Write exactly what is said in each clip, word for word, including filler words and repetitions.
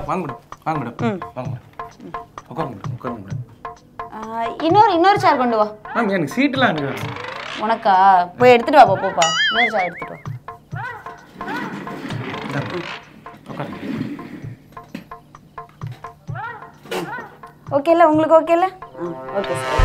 வாங்க மேடம் வாங்க மேடம் வாங்க மேடம் உட்காருங்க மேடம் உட்காருங்க மேடம் இன்னொரு இன்னொரு சேர் கொண்டு வா மேம் எனக்கு சீட்டெலாம் எனக்கு உனக்கா போய் எடுத்துட்டு வா போப்பா இன்னொரு சேர் எடுத்துட்டு வா ஓகேல உங்களுக்கு ஓகேல ஓகே சார்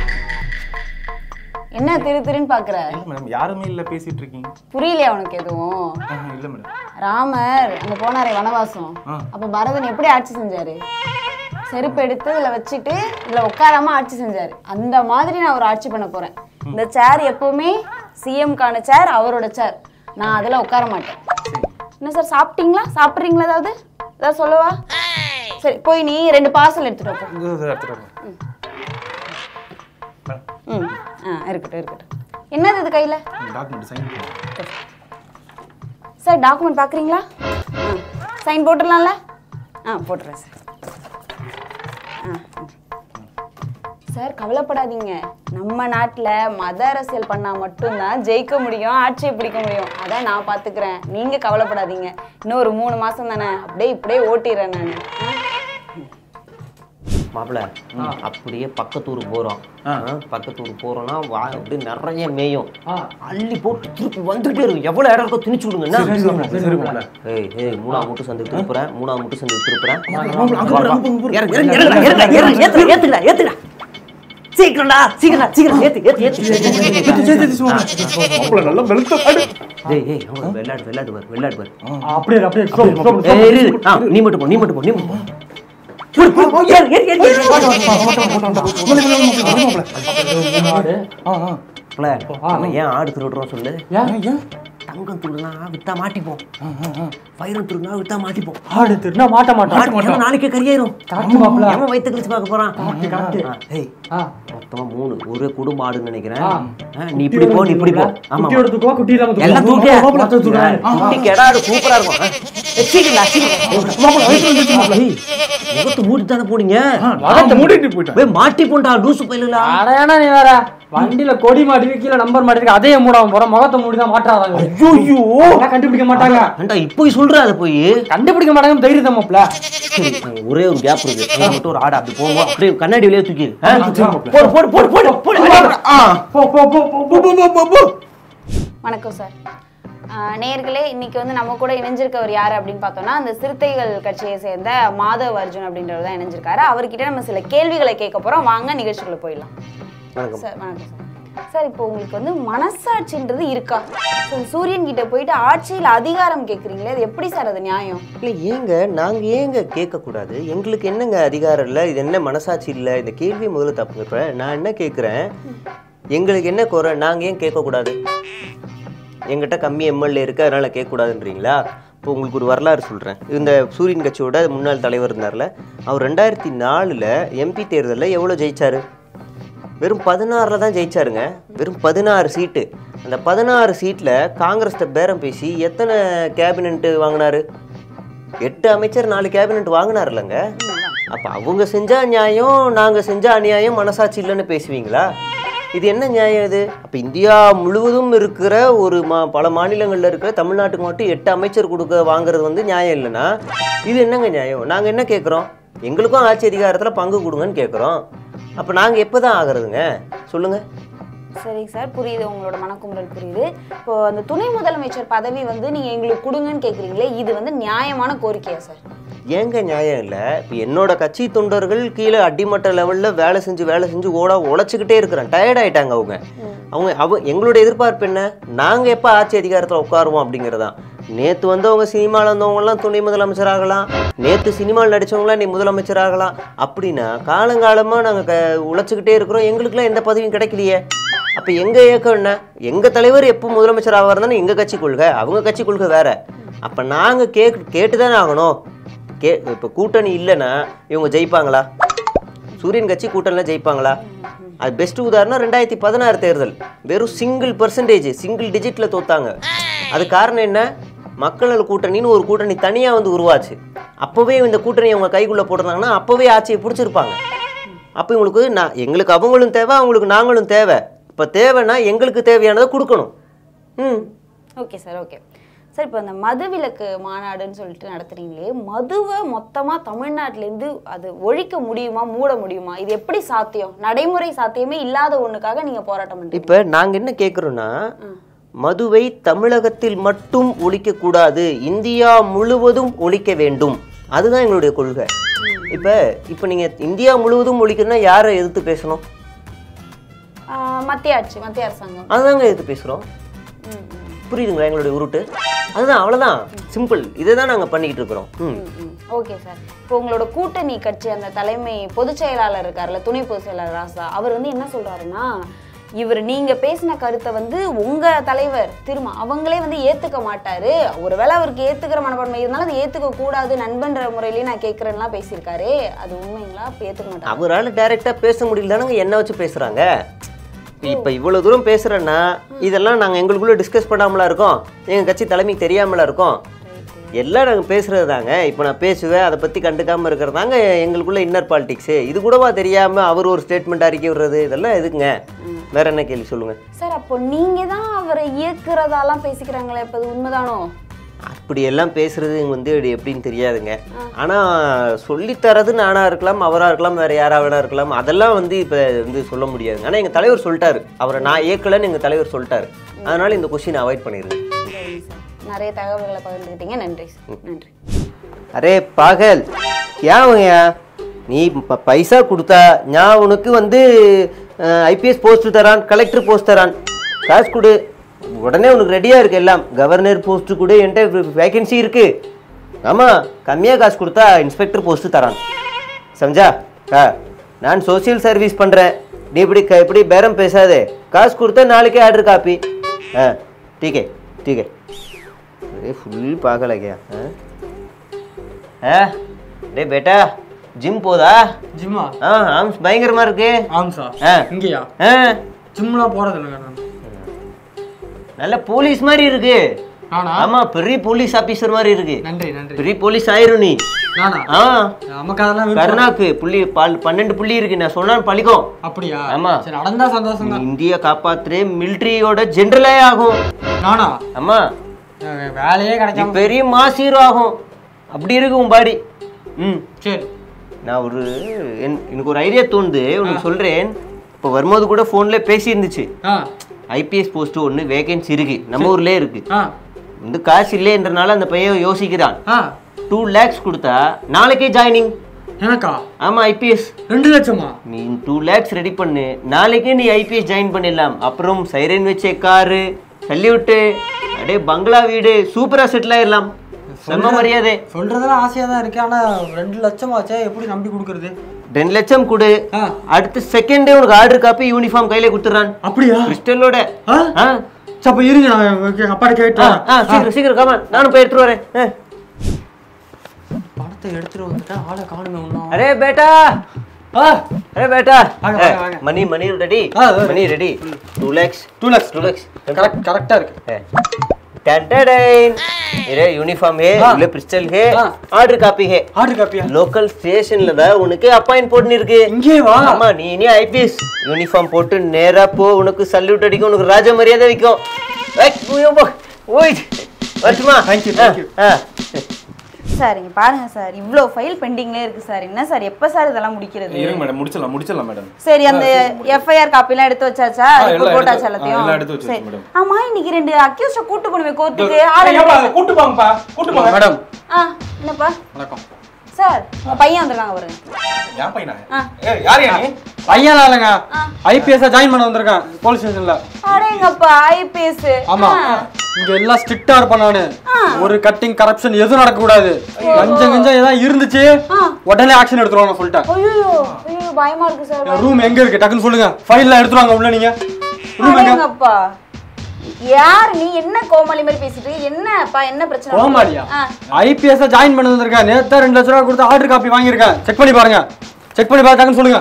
என்ன திரு திருன்னு பாக்குற மேடம் யாருமே இல்ல பேசிட்டு இருக்கீங்க புரியலையா உனக்கு எதுவும் இல்ல மேடம் ராமர் அங்க போனாரே வனவாசம் அப்ப பரதன் எப்படி ஆட்சி செஞ்சாரு செருப்பு எடுத்து இதுல வச்சுட்டு இதுல உட்காராம ஆட்சி செஞ்சாரு அந்த மாதிரி நான் ஒரு ஆட்சி பண்ண போறேன் இந்த சேர் எப்பவுமே சிஎம்கான சேர் அவரோட சேர் நான் அதுல உட்கார மாட்டேன் என்ன சார் சாப்பிட்டீங்களா சாப்பிட்றீங்களா ஏதாவது ஏதாவது சொல்லவா சரி போய் நீ ரெண்டு பார்சல் எடுத்துட்டு வா ம் ஆ இருக்கட்டும் இருக்கட்டும் என்னது இது கையில டாக்குமெண்ட் சைன் பண்ணு சார் டாக்குமெண்ட் பார்க்குறீங்களா ஆ சைன் போட்டுடலாம்ல ஆ போட்டுறேன் சார் ஆ சார் கவலைப்படாதீங்க நம்ம நாட்டில் மத அரசியல் பண்ணால் மட்டும்தான் ஜெயிக்க முடியும் ஆட்சியை பிடிக்க முடியும் அதான் நான் பார்த்துக்கிறேன் நீங்கள் கவலைப்படாதீங்க இன்னும் ஒரு மூணு மாதம் தானே அப்படியே இப்படியே ஓட்டிடுறேன் நான் மாப்பிள்ள அப்படியே பக்கத்தூர் போறோம் பக்கத்தூர் போறோம்னா அப்படியே நிறைய மேயும் அள்ளி போட்டு திருப்பி வந்துட்டே இருக்கும் எவ்வளவு இடம் இருக்கோ திணிச்சு விடுங்க ஏய் ஏய் மூணாவது முட்டு சந்து திருப்புறேன் மூணாவது முட்டு சந்து திருப்புறேன் ஏத்துடா ஏத்துடா சீக்கிரம்டா சீக்கிரம் சீக்கிரம் ஏத்து ஏத்து ஏத்து நல்லா வெளுத்த பாடு டேய் ஏய் அவங்க வெள்ளாடு வெள்ளாடு வர வெள்ளாடு வர அப்படியே அப்படியே ஏய் நீ மட்டும் போ நீ மட்டும் போ நீ மட்டும் ஏன் ஆடு திருடுறோம் சொல்லு தங்கம் திருடுனா வித்தா மாட்டிப்போம் வைரம் திருடுனா வித்தா மாட்டிப்போம் ஆடு திருடுனா மாட்ட மாட்டோம் நாளைக்கே கரியாயிரும் மாப்பிள்ள வயிற்று கழிச்சு பார்க்க போறான் மொத்தமா மூணு ஒரே குடும்ப ஆடுன்னு நினைக்கிறேன் நீ இப்படி போ நீ இப்படி போ ஆமா குட்டி எல்லாம் தூக்கி கெடாடு சூப்பரா இருக்கும் முகத்து மூடிட்டு தானே போனீங்க மூடிட்டு போயிட்டேன் மாட்டி போண்டா லூசு பையில அடையானா நீ வேற வண்டியில கொடி மாட்டி கீழே நம்பர் மாட்டி அதே மூடாம போறோம் முகத்தை மூடிதான் மாட்டாங்க ஐயோ கண்டுபிடிக்க மாட்டாங்க இப்போ சொல்ற அதை போய் கண்டுபிடிக்க மாட்டாங்க தைரியம் தான் மாப்ள ஒரே ஒரு கேப் இருக்கு மட்டும் ஒரு ஆடு அப்படி போகும் அப்படியே கண்ணாடி வெளியே தூக்கி போடு போடு போடு போடு போடு. வணக்கம் சார் நேயர்களே இன்னைக்கு வந்து நம்ம கூட இணைஞ்சிருக்கவர் யாரு அப்படின்னு பார்த்தோம்னா அந்த சிறுத்தைகள் கட்சியை சேர்ந்த மாதவ் அர்ஜுன் அப்படின்றவர் தான் இணைஞ்சிருக்காரு. அவர்கிட்ட நம்ம சில கேள்விகளை கேட்க போறோம். வாங்க நிகழ்ச்சிக்குள்ள போயிடலாம். சார் வணக்கம் சார். சார் இப்போ உங்களுக்கு வந்து மனசாட்சின்றது இருக்கா? சூரியன் கிட்ட போயிட்டு ஆட்சியில் அதிகாரம் கேட்குறீங்களே, அது எப்படி சார் அது நியாயம்? இல்லை ஏங்க நாங்கள் ஏங்க கேட்கக்கூடாது? எங்களுக்கு என்னங்க அதிகாரம் இல்லை, இது என்ன மனசாட்சி இல்லை, இந்த கேள்வி முதல்ல தப்புங்க. இப்போ நான் என்ன கேட்குறேன், எங்களுக்கு என்ன குறை, நாங்கள் ஏன் கேட்கக்கூடாது? எங்கிட்ட கம்மி எம்எல்ஏ இருக்குது அதனால் கேட்கக்கூடாதுன்றீங்களா? இப்போ உங்களுக்கு ஒரு வரலாறு சொல்கிறேன். இந்த சூரியன் கட்சியோட முன்னாள் தலைவர் இருந்தார்ல, அவர் ரெண்டாயிரத்தி நாலில் எம்பி தேர்தலில் எவ்வளோ ஜெயிச்சார்? வெறும் பதினாறில் தான் ஜெயிச்சாருங்க. வெறும் பதினாறு சீட்டு. அந்த பதினாறு சீட்டில் காங்கிரஸ்கிட்ட பேரம் பேசி எத்தனை கேபினெட்டு வாங்கினார்? எட்டு அமைச்சர் நாலு கேபினெட் வாங்கினார் இல்லைங்க. அப்போ அவங்க செஞ்சால் நியாயம், நாங்கள் செஞ்சால் அநியாயம், மனசாட்சி இல்லைன்னு பேசுவீங்களா? இது என்ன நியாயம் இது? அப்போ இந்தியா முழுவதும் இருக்கிற ஒரு மா பல மாநிலங்களில் இருக்கிற தமிழ்நாட்டுக்கு மட்டும் எட்டு அமைச்சர் கொடுக்க வாங்குறது வந்து நியாயம் இல்லைன்னா இது என்னங்க நியாயம்? நாங்கள் என்ன கேட்குறோம்? எங்களுக்கும் ஆட்சி அதிகாரத்தில் பங்கு கொடுங்கன்னு கேட்குறோம். அப்போ நாங்கள் எப்போ தான் ஆகிறதுங்க சொல்லுங்கள்? சரிங்க சார், புரியுது, உங்களோட மனக்குமுறல் புரியுது. இப்போ அந்த துணை முதலமைச்சர் பதவி வந்து நீங்கள் எங்களுக்கு கொடுங்கன்னு கேட்குறீங்களே, இது வந்து நியாயமான கோரிக்கையா சார்? ஏங்க நியாயம் இல்லை? இப்போ என்னோட கட்சி தொண்டர்கள் கீழே அடிமட்ட லெவலில் வேலை செஞ்சு வேலை செஞ்சு ஓட உழைச்சிக்கிட்டே இருக்கிறேன். டயர்ட் ஆகிட்டாங்க அவங்க. அவங்க அவ எங்களோட எதிர்பார்ப்பு என்ன? நாங்கள் எப்போ ஆட்சி அதிகாரத்தில் உட்காருவோம் அப்படிங்கிறதான். நேற்று வந்தவங்க சினிமாவில் வந்தவங்கலாம் துணை முதலமைச்சர் ஆகலாம், நேற்று சினிமாவில் நடித்தவங்களாம் நீ முதலமைச்சர் ஆகலாம். அப்படின்னா காலங்காலமாக நாங்கள் க உழைச்சிக்கிட்டே இருக்கிறோம், எங்களுக்குலாம் எந்த பதவியும் கிடைக்கலையே. அப்போ எங்கள் இயக்கம் என்ன? எங்கள் தலைவர் எப்போ முதலமைச்சர் ஆக இருந்தானே எங்கள் கட்சி கொள்கை, அவங்க கட்சி கொள்கை வேறு. அப்போ நாங்கள் கே கேட்டு தானே ஆகணும். கே இப்போ கூட்டணி இல்லைன்னா இவங்க ஜெயிப்பாங்களா? சூரியன் கட்சி கூட்டணியில் ஜெயிப்பாங்களா? அது பெஸ்ட் உதாரணம் ரெண்டாயிரத்தி பதினாறு தேர்தல். வெறும் சிங்கிள் பர்சன்டேஜ் சிங்கிள் டிஜிட்டில் தோத்தாங்க. அது காரணம் என்ன? மக்கள் நல கூட்டணின்னு ஒரு கூட்டணி தனியாக வந்து உருவாச்சு. அப்போவே இந்த கூட்டணி அவங்க கைக்குள்ளே போட்டிருந்தாங்கன்னா அப்போவே ஆட்சியை பிடிச்சிருப்பாங்க. அப்போ இவங்களுக்கு நான் எங்களுக்கு அவங்களும் தேவை, அவங்களுக்கு நாங்களும் தேவை. இப்போ தேவைன்னா எங்களுக்கு தேவையானதை கொடுக்கணும். ம் ஓகே சார், ஓகே சார் இப்போ அந்த மதுவிலக்கு மாநாடுன்னு சொல்லிட்டு நடத்துறீங்களே, மதுவை மொத்தமா தமிழ்நாட்டுல இருந்து அது ஒழிக்க முடியுமா, மூட முடியுமா? இது எப்படி சாத்தியம்? நடைமுறை சாத்தியமே இல்லாத ஒண்ணுக்காக நீங்க போராட்டம் பண்றீங்க. இப்ப நாங்க என்ன கேக்குறோம்னா, மதுவை தமிழகத்தில் மட்டும் ஒழிக்க கூடாது, இந்தியா முழுவதும் ஒழிக்க வேண்டும். அதுதான் எங்களுடைய கொள்கை. இப்ப இப்ப நீங்க இந்தியா முழுவதும் ஒழிக்கணும்னா யாரை எதிர்த்து பேசணும்? மத்திய ஆட்சி, மத்திய அரசாங்கம். அதுதாங்க எதிர்த்து பேசுறோம். புரியுதுங்களா எங்களுடைய உருட்டு? அதுதான், அவ்வளவுதான், சிம்பிள். இதை தான் நாங்க பண்ணிக்கிட்டு இருக்கிறோம். Okay sir. இப்போ உங்களோட கூட்டணி கட்சி அந்த தலைமை பொதுச் செயலாளர் இருக்காருல்ல, துணை பொதுச் செயலாளர் ராசா, அவர் வந்து என்ன சொல்றாருன்னா, இவர் நீங்க பேசின கருத்தை வந்து உங்க தலைவர் திரும்ப அவங்களே வந்து ஏத்துக்க மாட்டாரு, ஒருவேளை அவருக்கு ஏத்துக்கிற மனப்பான்மை இருந்தாலும் அதை ஏத்துக்க கூடாது, நண்பன்ற முறையிலேயே நான் கேட்கறேன்லாம் பேசியிருக்காரு. அது உண்மைங்களா? ஏத்துக்க மாட்டாரு. அவரால் டைரக்டா பேச முடியலதானங்க என்ன வச்சு பேசுறாங்க. இப்ப இவ்வளவு தூரம் பேசுறேன்னா இதெல்லாம் நாங்க எங்களுக்குள்ள டிஸ்கஸ் பண்ணாமலா இருக்கோம், எங்க கட்சி தலைமைக்கு தெரியாமலா இருக்கோம். எல்லாம் நாங்க பேசுறது தாங்க. இப்ப நான் பேசுவேன், அதை பத்தி கண்டுக்காம இருக்கிறதாங்க எங்களுக்குள்ள இன்னர் பாலிடிக்ஸ். இது கூடவா தெரியாம அவர் ஒரு ஸ்டேட்மெண்ட் அறிக்கை விடுறது, இதெல்லாம் எதுக்குங்க? வேற என்ன கேள்வி சொல்லுங்க சார். அப்போ நீங்க தான் அவரை இயக்குறதாலாம் பேசிக்கிறாங்களே, இப்ப அது உண்மைதானோ? அப்படி எல்லாம் பேசுறது வந்து எப்படின்னு தெரியாதுங்க. ஆனா சொல்லித்தரது நானா இருக்கலாம், அவரா இருக்கலாம், வேற யாரா வேணா இருக்கலாம். அதெல்லாம் வந்து இப்ப வந்து சொல்ல முடியாதுங்க. ஆனா எங்க தலைவர் சொல்லிட்டாரு, அவரை நான் ஏற்கலன்னு எங்க தலைவர் சொல்லிட்டாரு. அதனால இந்த கொஸ்டின் அவாய்ட் பண்ணிருங்க. நிறைய தகவல்களை பகிர்ந்துக்கிட்டீங்க, நன்றி சார். நன்றி. அரே பாகல், क्या हुआ? நீ பைசா கொடுத்தா நான் உனக்கு வந்து ஐபிஎஸ் போஸ்ட் தரான், கலெக்டர் போஸ்ட் தரான், காசு கொடு, உடனே உனக்கு ரெடியாக இருக்குது எல்லாம். கவர்னர் போஸ்ட்டு கூட என்கிட்ட வேகன்சி இருக்குது. ஆமாம், கம்மியாக காசு கொடுத்தா இன்ஸ்பெக்டர் போஸ்ட்டு தரான். சம்ஜா? ஆ, நான் சோசியல் சர்வீஸ் பண்ணுறேன், நீ இப்படி க இப்படி பேரம் பேசாதே. காசு கொடுத்தா நாளைக்கே ஆர்டர் காப்பி. ஆ ठीक है ठीक है. अरे फुल पागल है क्या? ஆ டே பேட்டா, ஜிம் போதா? ஜிம்மா? ஆ ஆம், பயங்கரமா இருக்கு. ஆம் சார். ஆ இங்கயா? ஆ ஜிம்லாம் போறது இல்லைங்க நான். நல்ல போலீஸ் மாதிரி இருக்கு. நானா? ஆமா, பெரிய போலீஸ் ஆபீசர் மாதிரி இருக்கு. நன்றி நன்றி. பெரிய போலீஸ் ஆயிரும் நீ. நானா? ஆ நமக்கு அதெல்லாம் கருணாக்கு புள்ளி பன்னெண்டு புள்ளி இருக்கு, நான் சொன்னா பழிக்கும். அப்படியா? ஆமா. சரி, நடந்தா சந்தோஷம் தான். இந்தியா காப்பாத்துறே மிலிட்டரியோட ஜெனரலே ஆகும். நானா? ஆமா, வேலையே கிடைக்காம பெரிய மாஸ் ஹீரோ ஆகும். அப்படி இருக்கு உன் பாடி. ம் சரி. நான் ஒரு எனக்கு ஒரு ஐடியா தோணுது, உனக்கு சொல்றேன். இப்போ வரும்போது கூட ஃபோன்ல பேசி இருந்துச்சு. ஐபிஎஸ் போஸ்ட் ஒன்று வேகன்சி இருக்கு, நம்ம ஊர்லேயே இருக்கு. இந்த காசு இல்லைன்றனால அந்த பையன் யோசிக்கிறான். டூ லேக்ஸ் கொடுத்தா நாளைக்கே ஜாயினிங். எனக்கா? ஆமா, ஐபிஎஸ் ரெண்டு லட்சமா? நீ டூ லேக்ஸ் ரெடி பண்ணு, நாளைக்கே நீ ஐபிஎஸ் ஜாயின் பண்ணிடலாம். அப்புறம் சைரன் வச்ச காரு, சல்யூட்டு, அப்படியே பங்களா வீடு, சூப்பரா செட்டில் ஆயிடலாம். செம்ம மரியாதை. சொல்றதெல்லாம் ஆசையா தான் இருக்கு, ஆனா ரெண்டு லட்சம் ஆச்சா, எப்படி நம்பி கொடுக்கறது? ரெண்டு லட்சம் கொடு, அடுத்த செகண்டே உனக்கு ஆர்டர் காப்பி யூனிஃபார்ம் கையில கொடுத்துறான். அப்படியா? கிறிஸ்டலோட. அப்ப இருங்க, நான் அப்பா கேட்டேன். சீக்கிரம் சீக்கிரம் காமா, நானும் போய் எடுத்துட்டு வரேன். பணத்தை எடுத்துட்டு வந்துட்டேன், ஆளை காணுமே ஒன்னும். அரே பேட்டா, அரே பேட்டா, money money ready, money ready. Two lakhs two lakhs two lakhs correct கரெக்டா இருக்கு. யூனிஃபார்ம் है, उले पिस्टल है, ஆர்டர் காப்பி है. ஆர்டர் காப்பியா? லோக்கல் ஸ்டேஷன்ல தான் உனக்கு அப்பாயிண்ட் போட்டு இருக்கு. இங்கே வா. ஆமா, நீ நீ ஐபிஎஸ் யூனிஃபார்ம் போட்டு நேரா போ, உனக்கு சல்யூட் அடிக்கும், உனக்கு ராஜ மரியாதை வைக்கும். ஓய் வரட்டுமா? Thank you thank you. Sir இங்க பாருங்க சார், இவ்ளோ ஃபைல் பெண்டிங்ல இருக்கு சார். என்ன சார், எப்ப சார் இதெல்லாம் முடிக்கிறது? இருங்க மேடம், முடிச்சலாம் முடிச்சலாம் மேடம். சரி, அந்த எஃப்ஐஆர் காப்பி எல்லாம் எடுத்து வச்சாச்சா? ரிப்போர்ட் போட்டாச்சா எல்லாத்தையும்? எல்லாம் எடுத்து வச்சாச்சு மேடம். ஆமா, இன்னைக்கு ரெண்டு அக்யூஸ்ட கூட்டி போணுமே கோர்ட்டுக்கு. ஆளே கூட்டி போங்கப்பா, கூட்டி போங்க மேடம். ஆ என்னப்பா? வணக்கம் சார். உங்க பையன் வந்திருக்காங்க பாருங்க. யார் பையனா? ஏய் யார் நீ? பையனா இல்லங்க, ஐபிஎஸ் ஜாயின் பண்ண வந்திருக்கான் போலீஸ் ஸ்டேஷன்ல. அடேங்கப்பா, ஐபிஎஸ். ஆமா, இங்க எல்லாம் ஸ்ட்ரிக்ட்டா இருப்பேன் நானு. ஒரு கட்டிங் கரப்ஷன் எதுவும் நடக்க கூடாது. கஞ்சம் கஞ்சம் ஏதாவது இருந்துச்சு உடனே ஆக்ஷன் எடுத்துருவாங்க சொல்லிட்டேன். ஐயோ ஐயோ, பயமா இருக்கு சார். ரூம் எங்க இருக்கு டக்குன்னு சொல்லுங்க, ஃபைல்லாம் எடுத்துருவாங்க உள்ள. நீங்க ரூம் எங்க? அடேங்கப்பா, யார் நீ? என்ன கோமாளி மாதிரி பேசிட்டு என்னப்பா? என்ன பிரச்சனை? கோமாளியா? ஐபிஎஸ் ஜாயின் பண்ண வந்திருக்கேன். நேத்தா ரெண்டு லட்சம் ரூபாய் கொடுத்து ஆர்டர் காப்பி வாங்கியிருக்கேன். செக் பண்ணி பாருங்க, செக் பண்ணி பாருங்க சொல்லுங்க.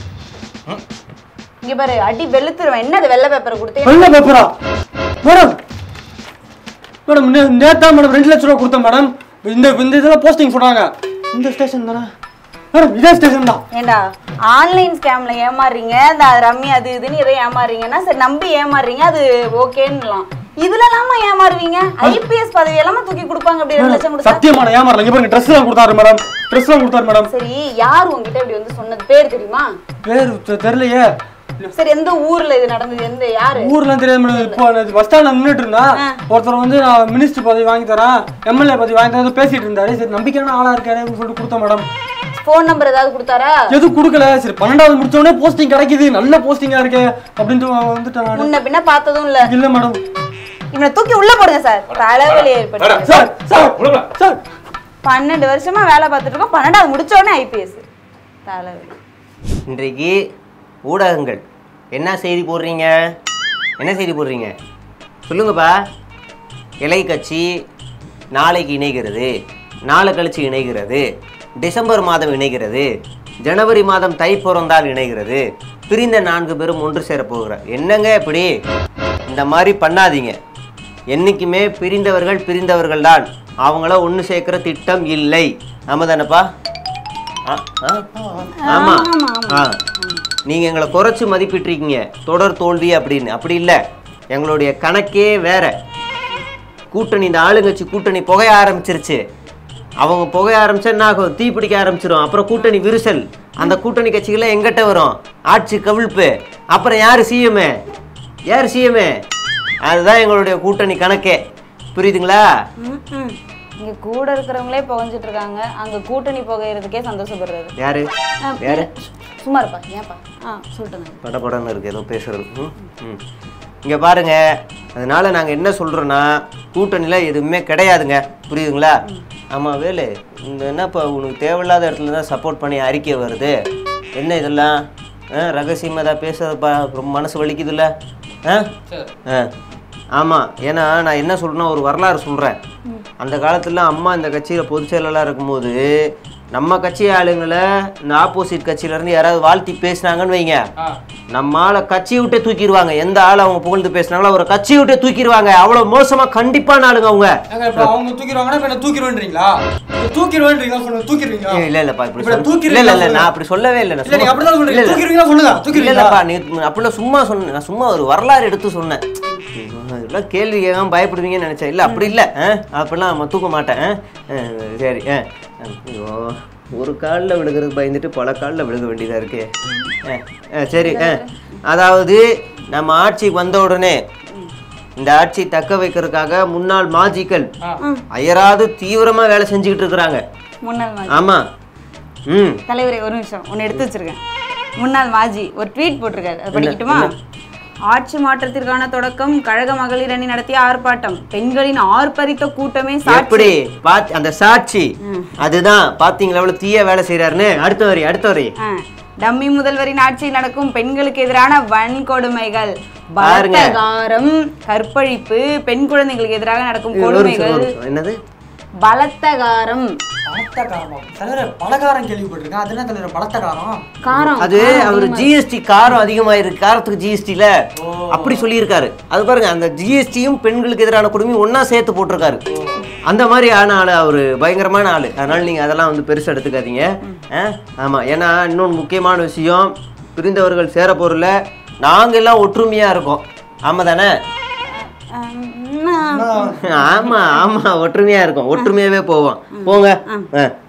இங்க பாரு, அடி வெளுத்துருவேன். என்னது வெள்ளை பேப்பர் கொடுத்தேன்? வெள்ளை பேப்பரா? மேடம் மேடம் நேத்தா மேடம் ரெண்டு லட்சம் ரூபாய் கொடுத்தேன் மேடம். இந்த இந்த இதெல்லாம் போஸ்டிங் சொன்னாங்க. இந்த ஸ்டேஷன் தானே மேடம்? இதே ஸ்டேஷன் தான். ஏண்டா ஆன்லைன் ஸ்கேம்ல ஏமாறுறீங்க, இந்த ரம்மி அது இதுன்னு எதை ஏமாறுறீங்கன்னா சரி நம்பி ஏமாறுறீங்க, அது ஓகேன்னுலாம். இதுல எல்லாமா ஏமாறுவீங்க? ஐபிஎஸ் பதவி எல்லாமே தூக்கி கொடுப்பாங்க அப்படி ரெண்டு லட்சம் கொடுத்தா? சத்தியமான ஏமாறல. இங்க பாருங்க ட்ரெஸ் எல்லாம் கொடுத்தாரு மேடம். ட்ரெஸ் எல்லாம் கொடுத்தாரு மேடம். சரி யார் உங்ககிட்ட இப்படி வந்து சொன்னது பேர் தெரியுமா? பேர் தெரியலையே. சரி எந்த ஊர்ல இது நடந்தது? எந்த யாரு? ஊர்லாம் தெரியாது மேடம். இப்போ பஸ் ஸ்டாண்ட்ல நின்னுட்டு இருந்தா ஒருத்தர் வந்து நான் மினிஸ்டர் பதவி வாங்கி தரேன், எம்எல்ஏ பதவி வாங்கி தரேன் பேசிட்டு இருந்தாரு. சரி நம்பிக்கையான ஆளா இருக்காரு சொல்லிட்டு கொடுத்தேன் மேடம். போன் நம்பர் ஏதாவது கொடுத்தாரா? எதுவும் கொடுக்கல. சரி பன்னெண்டாவது முடிச்ச உடனே போஸ்டிங் கிடைக்குது, நல்ல போஸ்டிங்கா இருக்கு அப்படின்ட்டு வந்துட்டேன். முன்ன பின்ன பார்த்ததும் இல்ல. இல்ல மேடம். இவனை தூக்கி உள்ள போடுங்க சார். தலைவலி ஏற்பட்டு சார் சார் சார் பன்னெண்டு வருஷமா வேலை பார்த்துட்டு இருக்கோம், பன்னெண்டாவது முடிச்ச உடனே ஐபிஎஸ். தலைவலி. இன்றைக்கு ஊடகங்கள் என்ன செய்தி போடுறீங்க? என்ன செய்தி போடுறீங்க சொல்லுங்கப்பா. இலை கட்சி நாளைக்கு இணைகிறது, நாளை கழிச்சு இணைகிறது, டிசம்பர் மாதம் இணைகிறது, ஜனவரி மாதம் தை பிறந்தால் இணைகிறது, பிரிந்த நான்கு பேரும் ஒன்று சேர போகிறார். என்னங்க இப்படி? இந்த மாதிரி பண்ணாதீங்க. என்றைக்குமே பிரிந்தவர்கள் பிரிந்தவர்கள் தான். அவங்கள ஒன்று சேர்க்கிற திட்டம் இல்லை. ஆமாம் தானேப்பா? ஆமாம். ஆ நீங்கள் எங்களை குறைச்சி மதிப்பிட்டிருக்கீங்க தொடர் தோல்வி அப்படின்னு. அப்படி இல்லை, எங்களுடைய கணக்கே வேற. கூட்டணி இந்த ஆளுங்கட்சி கூட்டணி புகைய ஆரம்பிச்சிருச்சு. அவங்க புகைய ஆரம்பிச்சா என்ன ஆகும்? தீ பிடிக்க ஆரம்பிச்சிடும். அப்புறம் கூட்டணி விரிசல். அந்த கூட்டணி கட்சிகள்லாம் எங்கிட்ட வரும்? ஆட்சி கவிழ்ப்பு. அப்புறம் யார் சிஎம்ஏ? யார் சிஎம்ஏ? அதுதான் எங்களுடைய கூட்டணி கணக்கே. புரியுதுங்களா? இங்க கூட இருக்கிறவங்களே புகஞ்சிட்டு இருக்காங்க, அங்க கூட்டணி புகையிறதுக்கே சந்தோஷப்படுறாரு. யாரு யாரு? சும்மா இருப்பா. ஏன்பா? ஆ சொல்லிட்டு பட படம்னு இருக்கு ஏதோ பேசுறது. ம் இங்கே பாருங்க, அதனால நாங்கள் என்ன சொல்கிறோன்னா கூட்டணியில் எதுவுமே கிடையாதுங்க. புரியுதுங்களா? ஆமாம் வேலு, இந்த என்னப்பா உனக்கு தேவையில்லாத இடத்துல தான் சப்போர்ட் பண்ணி அறிக்கை வருது. என்ன இதெல்லாம் ரகசியமாக ஏதாவது பேசுறதுப்பா? ரொம்ப மனசு வலிக்குதுல்ல? ஆ ஆ ஆமாம். ஏன்னா நான் என்ன சொல்கிறேன்னா ஒரு வரலாறு சொல்கிறேன். அந்த காலத்தில் அம்மா இந்த கட்சியில் பொதுச் செயலாளராக இருக்கும்போது நம்ம கட்சி ஆளுங்களை இந்த ஆப்போசிட் கட்சியிலேருந்து யாராவது வாழ்த்தி பேசுனாங்கன்னு வைங்க, நம்ம ஆளை கட்சியை விட்டே தூக்கிடுவாங்க. எந்த ஆள் அவங்க புகழ்ந்து பேசுனாங்களோ அவரை கட்சியை விட்டே தூக்கிடுவாங்க. அவ்வளோ மோசமாக கண்டிப்பான ஆளுங்க அவங்க. அவங்க தூக்கிடுவாங்கன்னா தூக்கிடுவேன்றீங்களா? தூக்கிடுவேன்றீங்களா? தூக்கிடுவீங்களா? இல்லை இல்லைப்பா, இப்படி இல்லை இல்லை நான் அப்படி சொல்லவே இல்லை. இல்லைப்பா, நீ அப்படிலாம் சும்மா சொன்னேன். நான் சும்மா ஒரு வரலாறு எடுத்து சொன்னேன். இதெல்லாம் கேள்வி கேட்காம பயப்படுவீங்கன்னு நினச்சேன். இல்லை அப்படி இல்லை, அப்படிலாம் நம்ம தூக்க மாட்டேன். சரி. ஐயோ, ஒரு காலில் விழுகிறதுக்கு பயந்துட்டு பல காலில் விழுக வேண்டியதாக இருக்கு. சரி. அதாவது நம்ம ஆட்சிக்கு வந்த உடனே இந்த ஆட்சி தக்க வைக்கிறதுக்காக முன்னாள் மாஜிக்கள் அயராது தீவிரமா வேலை செஞ்சுக்கிட்டு இருக்கிறாங்க. ஆமா. ம் தலைவரே ஒரு நிமிஷம் ஒன்று எடுத்து வச்சிருக்கேன். முன்னாள் மாஜி ஒரு ட்வீட் போட்டிருக்காரு, அது படிக்கட்டுமா? ஆட்சி மாற்றத்திற்கான தொடக்கம், கழக மகளிர் அணி நடத்திய ஆர்ப்பாட்டம், பெண்களின் ஆர்ப்பரித்த கூட்டமே எப்படி அந்த சாட்சி. அதுதான் பாத்தீங்களா எவ்வளவு தீய வேலை செய்யறாருன்னு. அடுத்த வரி அடுத்த வரி. டம்மி முதல்வரின் ஆட்சியில் நடக்கும் பெண்களுக்கு எதிரான வன்கொடுமைகள், பலாத்காரம், கற்பழிப்பு, பெண் குழந்தைகளுக்கு எதிராக நடக்கும் கொடுமைகள். என்னது பலாத்காரம்? பலகாரம் கேள்விப்பட்டிருக்கேன். அது என்ன தலைவர் பலாத்காரம்? காரம். அது அவர் ஜிஎஸ்டி காரம் அதிகமாயிருக்கு, காரத்துக்கு ஜிஎஸ்டில அப்படி சொல்லியிருக்காரு. அது பாருங்க, அந்த ஜிஎஸ்டியும் பெண்களுக்கு எதிரான கொடுமையும் ஒன்னா சேர்த்து போட்டிருக்காரு. அந்த மாதிரி ஆன ஆளு அவரு, பயங்கரமான ஆளு. அதனால நீங்க அதெல்லாம் வந்து பெருசா எடுத்துக்காதீங்க. ஆமா, ஏன்னா இன்னொன்று முக்கியமான விஷயம், பிரிந்தவர்கள் சேர போறல நாங்க எல்லாம் ஒற்றுமையா இருக்கோம். ஆமா தானே? ஆமா ஆமா ஒற்றுமையா இருக்கும், ஒற்றுமையாவே போவோம். போங்க.